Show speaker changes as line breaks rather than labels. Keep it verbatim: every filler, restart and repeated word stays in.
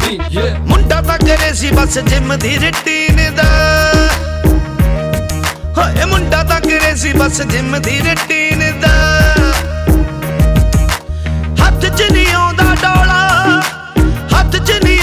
ਮੁੰਡਾ ਤਾਂ ਕਰੇ ਸੀ ਬਸ ਜਿਮ ਦੀ ਰੁਟੀਨ ਦਾ, ਹੋਏ ਮੁੰਡਾ ਤਾਂ ਕਰੇ ਸੀ ਬਸ ਜਿਮ ਦੀ ਰੁਟੀਨ ਦਾ। ਹੱਥ 'ਚ ਨਹੀਂ ਆਉਂਦਾ ਡੋਲਾ, ਹੱਥ 'ਚ ਨਹੀਂ